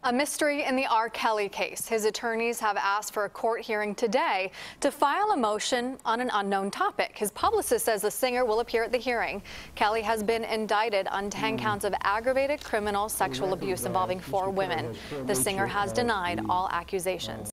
A mystery in the R. Kelly case. His attorneys have asked for a court hearing today to file a motion on an unknown topic. His publicist says the singer will appear at the hearing. Kelly has been indicted on 10 counts of aggravated criminal sexual abuse involving 4 women. The singer has denied all accusations.